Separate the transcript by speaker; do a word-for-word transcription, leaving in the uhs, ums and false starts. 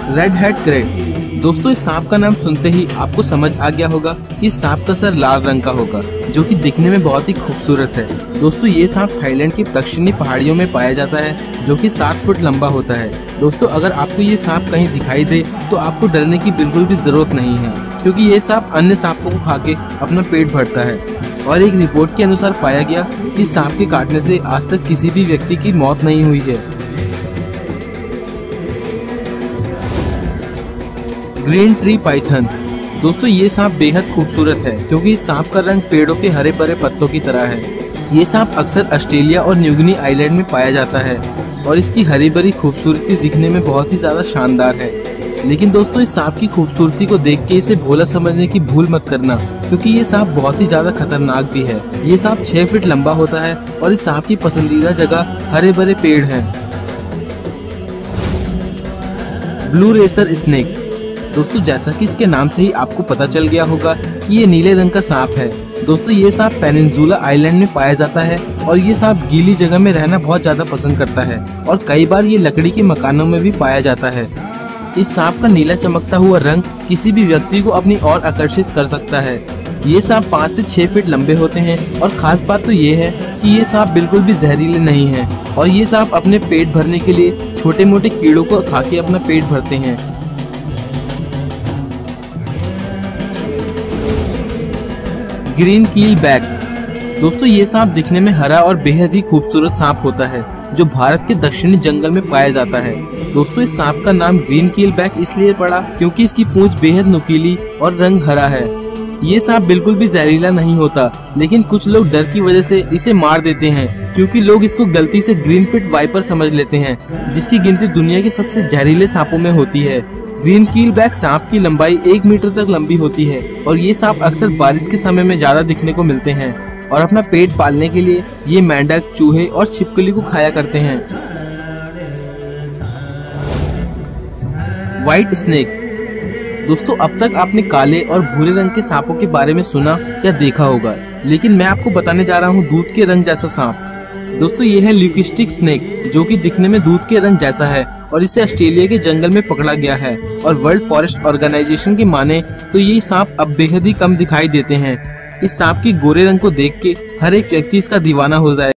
Speaker 1: Red head crate. दोस्तों इस सांप का नाम सुनते ही आपको समझ आ गया होगा कि इस सांप का सर लाल रंग का होगा, जो कि दिखने में बहुत ही खूबसूरत है। दोस्तों ये सांप थाईलैंड की दक्षिणी पहाड़ियों में पाया जाता है, जो कि सात फुट लंबा होता है। दोस्तों अगर आपको ये सांप कहीं दिखाई दे तो आपको डरने की बिल्कुल भी जरूरत नहीं है, क्योंकि ये सांप अन्य सांपों को खा के अपना पेट भरता है। और एक रिपोर्ट के अनुसार पाया गया कि सांप के काटने से आज तक किसी भी व्यक्ति की मौत नहीं हुई है। Green tree python. दोस्तों ये सांप बेहद खूबसूरत है, क्योंकि इस सांप का रंग पेड़ों के हरे भरे पत्तों की तरह है। ये सांप अक्सर ऑस्ट्रेलिया और न्यूगिनी आइलैंड में पाया जाता है और इसकी हरी भरी खूबसूरती दिखने में बहुत ही ज्यादा शानदार है। लेकिन दोस्तों इस सांप की खूबसूरती को देख के इसे भोला समझने की भूल मत करना, क्योंकि ये सांप बहुत ही ज्यादा खतरनाक भी है। ये सांप छह फीट लंबा होता है और इस सांप की पसंदीदा जगह हरे भरे पेड़ हैं। Blue racer snake. दोस्तों जैसा कि इसके नाम से ही आपको पता चल गया होगा कि ये नीले रंग का सांप है। दोस्तों ये सांप पेनिनसुला आइलैंड में पाया जाता है और ये सांप गीली जगह में रहना बहुत ज्यादा पसंद करता है और कई बार ये लकड़ी के मकानों में भी पाया जाता है। इस सांप का नीला चमकता हुआ रंग किसी भी व्यक्ति को अपनी ओर आकर्षित कर सकता है। ये सांप पाँच से छह फीट लंबे होते हैं और खास बात तो ये है कि ये सांप बिल्कुल भी जहरीले नहीं हैं और ये सांप अपने पेट भरने के लिए छोटे मोटे कीड़ों को खा के अपना पेट भरते हैं। ग्रीन कील बैक। दोस्तों ये सांप दिखने में हरा और बेहद ही खूबसूरत सांप होता है, जो भारत के दक्षिणी जंगल में पाया जाता है। दोस्तों इस सांप का नाम ग्रीन कील बैक इसलिए पड़ा क्योंकि इसकी पूंछ बेहद नुकीली और रंग हरा है। ये सांप बिल्कुल भी जहरीला नहीं होता, लेकिन कुछ लोग डर की वजह से इसे मार देते हैं, क्योंकि लोग इसको गलती से ग्रीन पिट वाइपर समझ लेते हैं, जिसकी गिनती दुनिया के सबसे जहरीले सांपों में होती है। ग्रीन कील बैक सांप की लंबाई एक मीटर तक लंबी होती है और ये सांप अक्सर बारिश के समय में ज्यादा दिखने को मिलते हैं और अपना पेट पालने के लिए ये मेंढक, चूहे और छिपकली को खाया करते हैं। White snake. दोस्तों अब तक आपने काले और भूरे रंग के सांपों के बारे में सुना या देखा होगा, लेकिन मैं आपको बताने जा रहा हूँ दूध के रंग जैसा सांप। दोस्तों ये है ल्यूकिस्टिक स्नेक, जो कि दिखने में दूध के रंग जैसा है और इसे ऑस्ट्रेलिया के जंगल में पकड़ा गया है और वर्ल्ड फॉरेस्ट ऑर्गेनाइजेशन की माने तो ये सांप अब बेहद ही कम दिखाई देते हैं। इस सांप के गोरे रंग को देख के हर एक व्यक्ति इसका दीवाना हो जाए।